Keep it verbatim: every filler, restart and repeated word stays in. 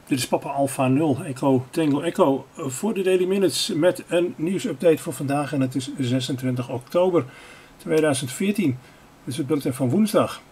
Dit is Papa Alpha nul Echo Tango Echo voor de Daily Minutes met een nieuwsupdate voor vandaag en het is zesentwintig oktober tweeduizend veertien. Dit is het bulletin van woensdag.